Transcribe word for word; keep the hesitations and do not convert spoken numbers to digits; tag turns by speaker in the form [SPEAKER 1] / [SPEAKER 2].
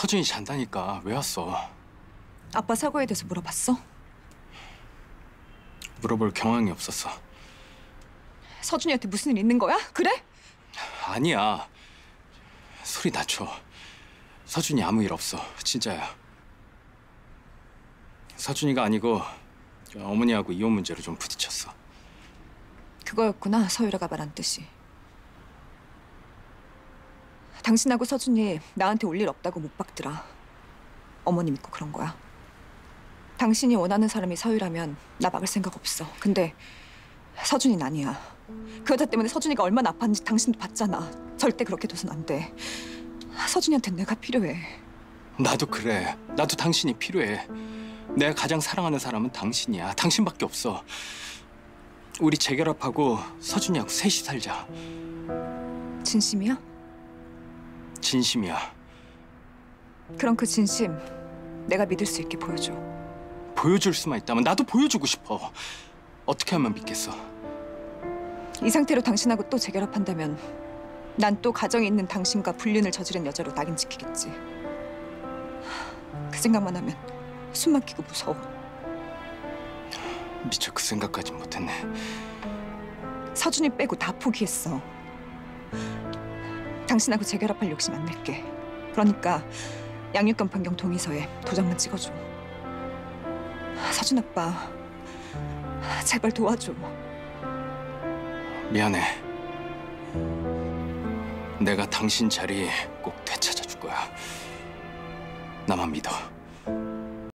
[SPEAKER 1] 서준이 잔다니까 왜 왔어?
[SPEAKER 2] 아빠 사고에 대해서 물어봤어?
[SPEAKER 1] 물어볼 경황이 없었어.
[SPEAKER 2] 서준이한테 무슨 일 있는 거야? 그래?
[SPEAKER 1] 아니야. 소리 낮춰. 서준이 아무 일 없어. 진짜야. 서준이가 아니고 어머니하고 이혼 문제로 좀 부딪혔어.
[SPEAKER 2] 그거였구나, 서유라가 말한 뜻이. 당신하고 서준이 나한테 올 일 없다고 못 박더라. 어머니 믿고 그런 거야. 당신이 원하는 사람이 서유라면 나 막을 생각 없어. 근데 서준이는 아니야. 그 여자 때문에 서준이가 얼마나 아팠는지 당신도 봤잖아. 절대 그렇게 둬선 안 돼. 서준이한텐 내가 필요해.
[SPEAKER 1] 나도 그래. 나도 당신이 필요해. 내가 가장 사랑하는 사람은 당신이야. 당신밖에 없어. 우리 재결합하고 서준이하고 셋이 살자.
[SPEAKER 2] 진심이야?
[SPEAKER 1] 진심이야.
[SPEAKER 2] 그럼 그 진심 내가 믿을 수 있게 보여줘.
[SPEAKER 1] 보여줄 수만 있다면 나도 보여주고 싶어. 어떻게 하면 믿겠어?
[SPEAKER 2] 이 상태로 당신하고 또 재결합한다면 난 또 가정에 있는 당신과 불륜을 저지른 여자로 낙인 찍히겠지. 그 생각만 하면 숨 막히고 무서워.
[SPEAKER 1] 미처 그 생각까지 못했네.
[SPEAKER 2] 서준이 빼고 다 포기했어. 당신하고 재결합할 욕심 안 낼게. 그러니까 양육권 변경 동의서에 도장만 찍어줘. 서준 아빠, 제발 도와줘.
[SPEAKER 1] 미안해. 내가 당신 자리 꼭 되찾아 줄 거야. 나만 믿어.